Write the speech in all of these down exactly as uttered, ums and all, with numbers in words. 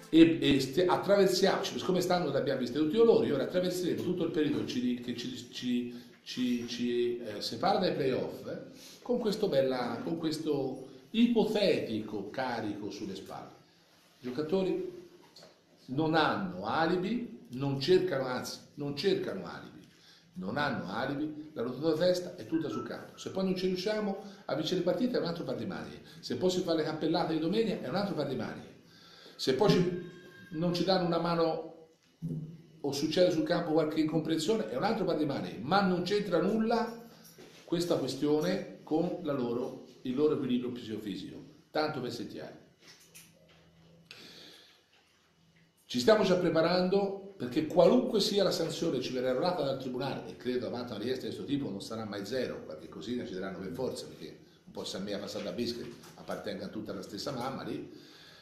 e, e attraversiamo, siccome stanno l'abbiamo visto tutti loro, ora attraverseremo tutto il periodo ci, che ci, ci, ci, ci eh, separa dai playoff eh, con, questo bella, con questo ipotetico carico sulle spalle. I giocatori non hanno alibi, non cercano, anzi, non cercano alibi, non hanno alibi, la rottura della testa è tutta sul campo. Se poi non ci riusciamo a vincere le partite è un altro par di maniche, se poi si fa le cappellate di domenica è un altro par di maniche, se poi ci, non ci danno una mano o succede sul campo qualche incomprensione è un altro par di maniche, ma non c'entra nulla questa questione con la loro, il loro equilibrio psicofisico, tanto per settiare. Ci stiamo già preparando perché qualunque sia la sanzione ci verrà errata dal tribunale, e credo davanti a una richiesta di questo tipo non sarà mai zero, qualche cosina ci daranno per forza, perché un po' Samea passata a Biscuit appartenga a tutta la stessa mamma lì.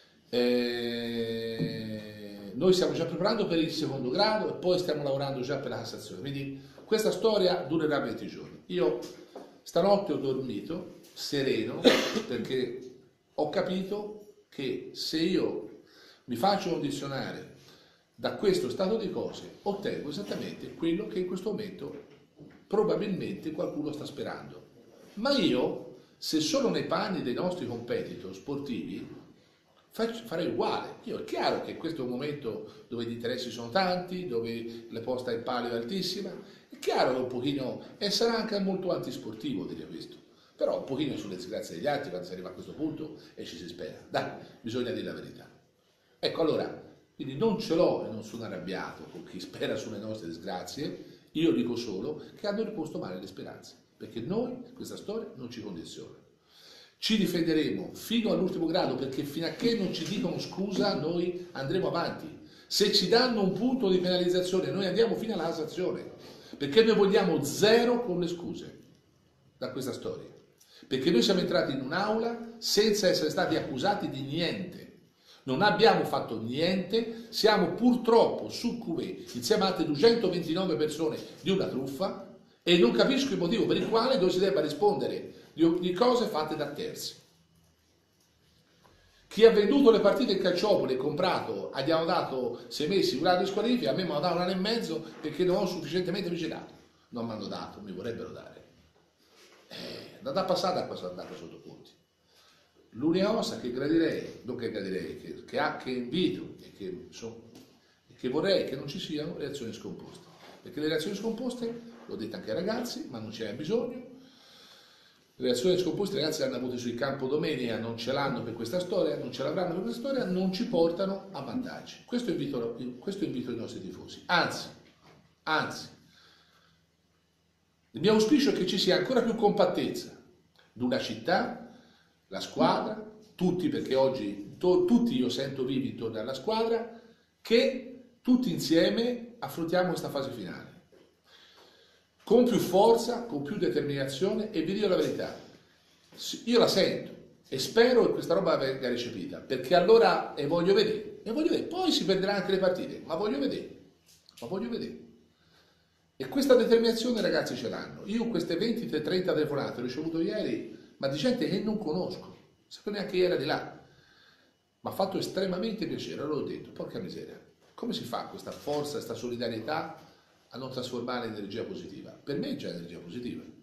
E noi stiamo già preparando per il secondo grado e poi stiamo lavorando già per la Cassazione, quindi questa storia durerà venti giorni. Io stanotte ho dormito sereno perché ho capito che se io mi faccio condizionare da questo stato di cose, ottengo esattamente quello che in questo momento probabilmente qualcuno sta sperando. Ma io, se sono nei panni dei nostri competitor sportivi, farei uguale. Io, è chiaro che questo è un momento dove gli interessi sono tanti, dove la posta in palio è altissima, è chiaro che un pochino, e sarà anche molto antisportivo dire questo, però un pochino sulle disgrazie degli altri quando si arriva a questo punto e ci si spera. Dai, bisogna dire la verità. Ecco, allora, quindi non ce l'ho e non sono arrabbiato con chi spera sulle nostre disgrazie, io dico solo che hanno riposto male le speranze, perché noi questa storia non ci condiziona. Ci difenderemo fino all'ultimo grado, perché fino a che non ci dicono scusa noi andremo avanti. Se ci danno un punto di penalizzazione noi andiamo fino alla Cassazione, perché noi vogliamo zero con le scuse da questa storia, perché noi siamo entrati in un'aula senza essere stati accusati di niente. Non abbiamo fatto niente, siamo purtroppo succubi insieme a altre duecentoventinove persone di una truffa e non capisco il motivo per il quale noi si debba rispondere di cose fatte da terzi. Chi ha venduto le partite in calciopoli e comprato, abbiamo dato sei mesi un grado di squalifica, a me mi hanno dato un anno e mezzo perché non ho sufficientemente vigilato. Non mi hanno dato, mi vorrebbero dare. Eh, la data passata qua sono andato sotto punti. L'unica cosa che gradirei, non che gradirei, che, che, ha, che invito e che, so, che vorrei che non ci siano reazioni scomposte, perché le reazioni scomposte, l'ho detto anche ai ragazzi, ma non ce n'è bisogno, le reazioni scomposte i ragazzi le hanno avute sul campo domenica, non ce l'hanno per questa storia, non ce l'avranno per questa storia, non ci portano a vantaggi. Questo invito, questo invito i nostri tifosi, anzi, anzi, il mio auspicio è che ci sia ancora più compattezza di una città, la squadra, tutti, perché oggi to, tutti io sento vivi intorno alla squadra, che tutti insieme affrontiamo questa fase finale con più forza, con più determinazione, e vi dico la verità, io la sento e spero che questa roba venga recepita, perché allora e voglio vedere, e voglio vedere, poi si perderanno anche le partite, ma voglio vedere, ma voglio vedere. E questa determinazione ragazzi ce l'hanno. Io queste venti trenta telefonate ho ricevuto ieri, ma di gente che non conosco, sapevo neanche chi era di là. Mi ha fatto estremamente piacere, allora ho detto, porca miseria, come si fa questa forza, questa solidarietà a non trasformare in energia positiva? Per me è già energia positiva.